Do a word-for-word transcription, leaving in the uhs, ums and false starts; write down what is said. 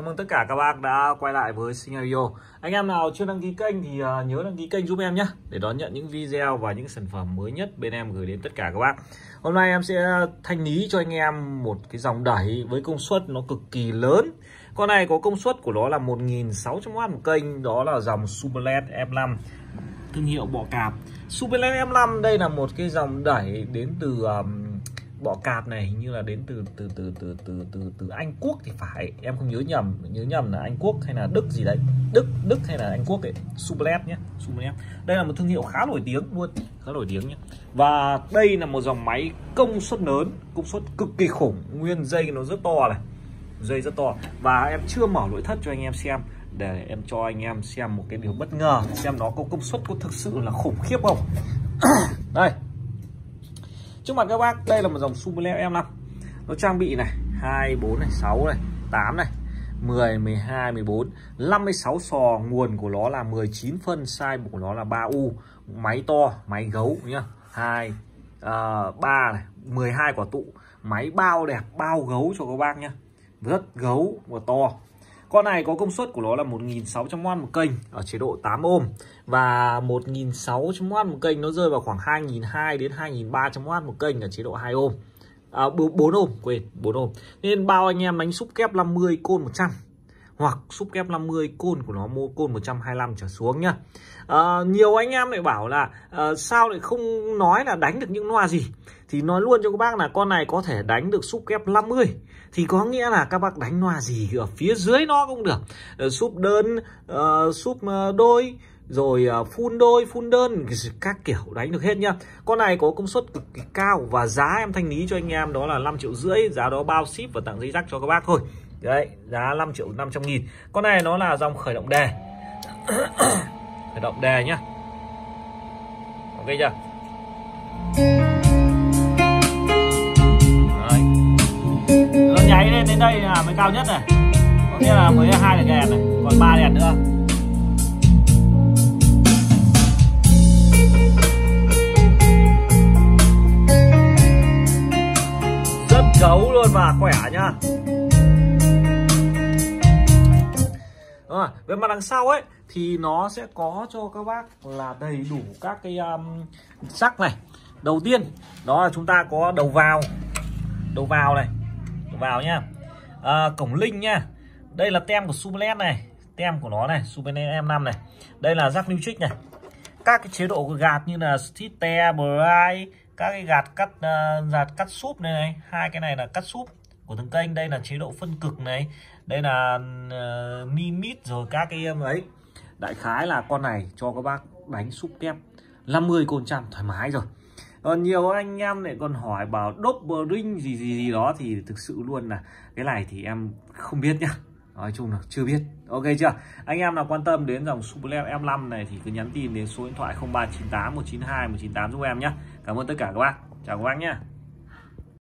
mừng tất cả các bác đã quay lại với Sinh Audio. Anh em nào chưa đăng ký kênh thì uh, nhớ đăng ký kênh giúp em nhé, để đón nhận những video và những sản phẩm mới nhất bên em gửi đến tất cả các bác. Hôm nay em sẽ thanh lý cho anh em một cái dòng đẩy với công suất nó cực kỳ lớn. Con này có công suất của nó là một nghìn sáu trăm oát một kênh, đó là dòng Superlet em năm, thương hiệu bọ cạp. Superlet em năm đây là một cái dòng đẩy đến từ um, bọ cạp này, hình như là đến từ từ từ từ từ từ từ Anh Quốc thì phải, em không nhớ nhầm, nhớ nhầm là Anh Quốc hay là Đức gì đấy, Đức Đức hay là Anh Quốc ấy. Superlet nhé, Superlet đây là một thương hiệu khá nổi tiếng luôn, khá nổi tiếng nhé. Và đây là một dòng máy công suất lớn, công suất cực kỳ khủng, nguyên dây nó rất to này, dây rất to. Và em chưa mở nội thất cho anh em xem, để em cho anh em xem một cái điều bất ngờ, xem nó có công suất có thực sự là khủng khiếp không. Đây, trước mặt các bác, đây là một dòng Superlet em năm. Nó trang bị này hai, bốn này, sáu này, tám này, mười, mười hai, mười bốn, năm mươi sáu sò, nguồn của nó là mười chín phân, size của nó là ba U, máy to, máy gấu nhá. hai, ba này, mười hai quả tụ, máy bao đẹp, bao gấu cho các bác nhá. Rất gấu và to. Con này có công suất của nó là một nghìn sáu trăm oát một kênh ở chế độ tám ôm, và một nghìn sáu trăm oát một kênh nó rơi vào khoảng hai nghìn hai trăm đến hai nghìn ba trăm oát một kênh ở chế độ hai ôm. À, bốn ôm, quên, bốn ôm. Nên bao anh em đánh xúc kép năm mươi côn một trăm, hoặc xúc kép năm mươi côn của nó mua côn một trăm hai mươi lăm trở xuống nhá. À, nhiều anh em lại bảo là à, sao lại không nói là đánh được những loa gì, thì nói luôn cho các bác là con này có thể đánh được xúc kép năm mươi, thì có nghĩa là các bác đánh loa gì ở phía dưới nó cũng được, súp đơn, uh, súp đôi, rồi uh, phun đôi, phun đơn, các kiểu đánh được hết nhá. Con này có công suất cực kỳ cao, và giá em thanh lý cho anh em đó là năm triệu rưỡi, giá đó bao ship và tặng dây rắc cho các bác thôi. Đấy, giá năm triệu năm trăm nghìn. Con này nó là dòng khởi động đề. Khởi động đề nhá. Ok chưa? Đấy. Nó nháy lên đến đây là mới cao nhất này. Có nghĩa là mới hai đèn đèn này, còn ba đèn nữa. Rất gấu luôn và khỏe nhá. À, về mặt đằng sau ấy thì nó sẽ có cho các bác là đầy đủ các cái um, sắc này. Đầu tiên đó là chúng ta có đầu vào, đầu vào này, đầu vào nhá, à, cổng linh nhá. Đây là tem của Superlet này, tem của nó này, Superlet em năm này. Đây là jack Neutrik này. Các cái chế độ gạt như là Stite, Bright, các cái gạt cắt uh, gạt cắt súp này, này, hai cái này là cắt súp của từng kênh. Đây là chế độ phân cực này, đây là uh, mi mít, rồi các cái um, ấy. Đại khái là con này cho các bác đánh xúc kép năm mươi côn trăm thoải mái rồi. Còn nhiều anh em lại còn hỏi bảo Doppering gì gì gì đó, thì thực sự luôn là cái này thì em không biết nhá, nói chung là chưa biết. Ok chưa? Anh em nào quan tâm đến dòng Superlet em năm này thì cứ nhắn tin đến số điện thoại không ba chín tám một chín hai một chín tám giúp em nhé. Cảm ơn tất cả các bác, chào các bác nhé.